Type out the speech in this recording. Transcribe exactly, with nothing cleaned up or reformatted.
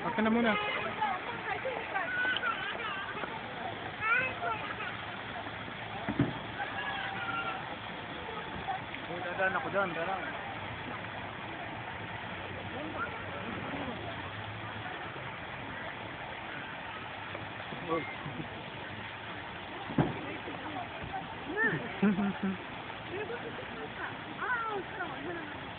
Akin na muna. Dadaan ako dyan, dadaan. Oh.